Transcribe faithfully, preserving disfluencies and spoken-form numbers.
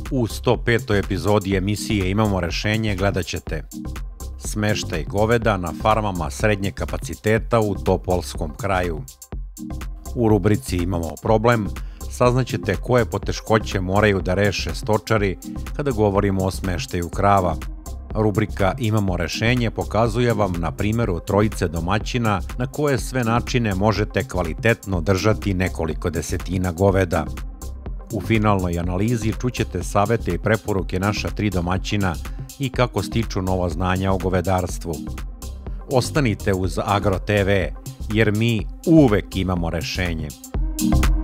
U sto petoj epizodi emisije Imamo rešenje gledat ćete smeštaj goveda na farmama srednjeg kapaciteta u Topolskom kraju. U rubrici Imamo problem saznaćete koje poteškoće moraju da reše stočari kada govorimo o smeštaju krava. Rubrika Imamo rešenje pokazuje vam na primjeru trojice domaćina na koje sve načine možete kvalitetno držati nekoliko desetina goveda. U finalnoj analizi čućete savete i preporuke naša tri domaćina i kako stiču nova znanja o govedarstvu. Ostanite uz Agro te ve jer mi uvek imamo rešenje.